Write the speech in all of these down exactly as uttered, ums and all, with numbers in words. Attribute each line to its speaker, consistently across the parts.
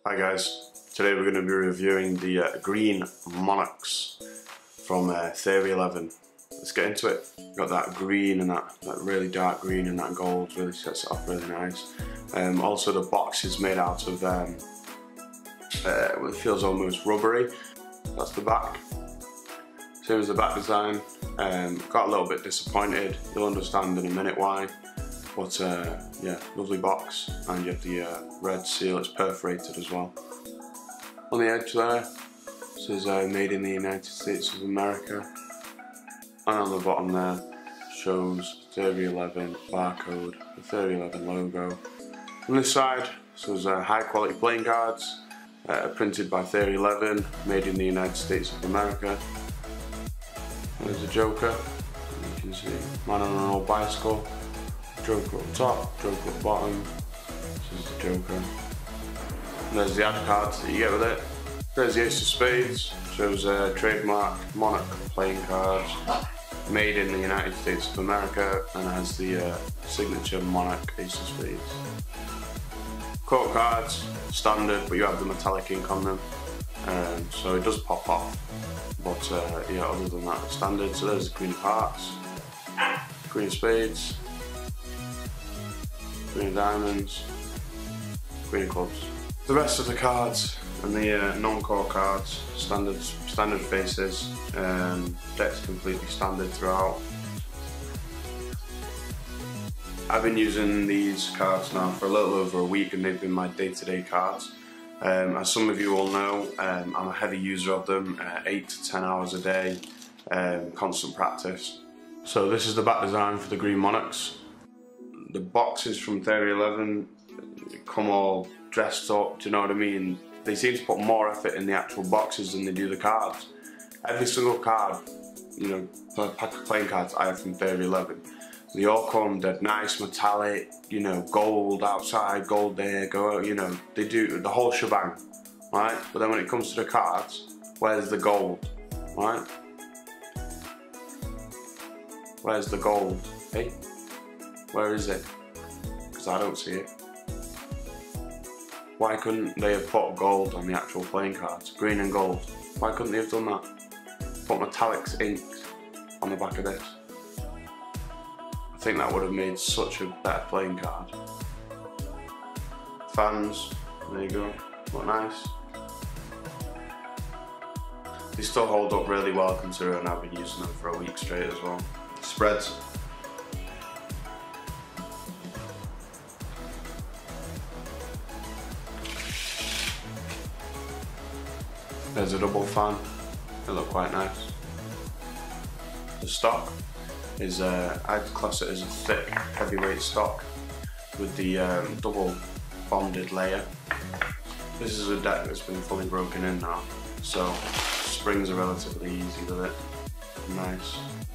Speaker 1: Hi guys, today we're going to be reviewing the uh, green Monarchs from uh, Theory eleven. Let's get into it. Got that green and that, that really dark green and that gold, really sets it off really nice. Um, also the box is made out of, um, uh, it feels almost rubbery. That's the back. Same as the back design. Um, got a little bit disappointed, you'll understand in a minute why. But uh, yeah, lovely box, and you have the uh, red seal, it's perforated as well. On the edge there, it says uh, made in the United States of America. And on the bottom there, shows Theory eleven barcode, the Theory eleven logo. On this side, it says uh, high quality playing cards, uh, printed by Theory eleven, made in the United States of America. There's a Joker, you can see, man on an old bicycle. Joker up top, Joker up bottom, this is the Joker. And there's the ad cards that you get with it. There's the Ace of Spades, shows a trademark Monarch playing cards, made in the United States of America, and has the uh, signature Monarch Ace of Spades. Court cards, standard, but you have the metallic ink on them, um, so it does pop off. But uh, yeah, other than that, standard. So there's the Queen of Hearts, Queen of Spades, Queen of Diamonds, Queen of Clubs. The rest of the cards and the uh, non-core cards, standard standard faces, um, deck's completely standard throughout. I've been using these cards now for a little over a week, and they've been my day-to-day cards. Um, as some of you all know, um, I'm a heavy user of them, uh, eight to ten hours a day, um, constant practice. So this is the back design for the green Monarchs. The boxes from Theory eleven come all dressed up, do you know what I mean? They seem to put more effort in the actual boxes than they do the cards. Every single card, you know, per pack of playing cards I have from Theory eleven, they all come dead nice, metallic, you know, gold outside, gold there, go, you know, they do the whole shebang, right? But then when it comes to the cards, where's the gold, right? Where's the gold, hey? Where is it? Because I don't see it. Why couldn't they have put gold on the actual playing cards? Green and gold. Why couldn't they have done that? Put metallics ink on the back of this. I think that would have made such a better playing card. Fans, there you go. Look nice. They still hold up really well considering I've been using them for a week straight as well. Spreads. There's a double fan, they look quite nice. The stock is, uh, I'd class it as a thick, heavyweight stock with the um, double bonded layer. This is a deck that's been fully broken in now, so springs are relatively easy with it. Nice.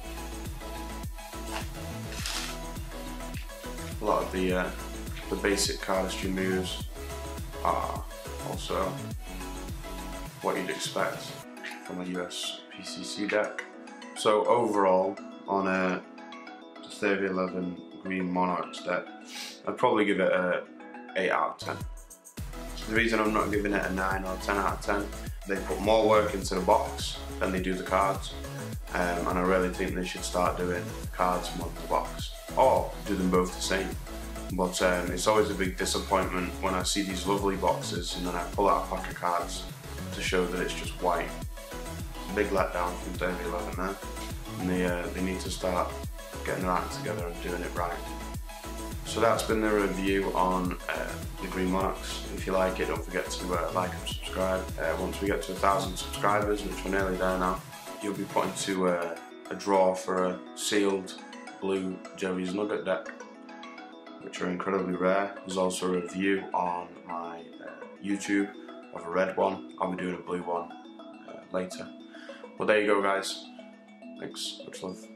Speaker 1: A lot of the, uh, the basic cardistry moves are also what you'd expect from a U S P C C deck. So overall, on a Theory eleven green Monarchs deck, I'd probably give it a eight out of ten. The reason I'm not giving it a nine or ten out of ten, they put more work into the box than they do the cards, um, and I really think they should start doing cards more than the box, or do them both the same. But um, it's always a big disappointment when I see these lovely boxes and then I pull out a pack of cards to show that it's just white. Big letdown from Theory eleven there, and they, uh, they need to start getting their act together and doing it right. So that's been the review on uh, the green Monarchs. If you like it, don't forget to uh, like and subscribe. Uh, once we get to a thousand subscribers, which we're nearly there now, you'll be put into uh, a draw for a sealed blue Jerry's Nugget deck, which are incredibly rare. There's also a review on my uh, YouTube of a red one. I'll be doing a blue one uh, later. Well, there you go guys. Thanks, much love.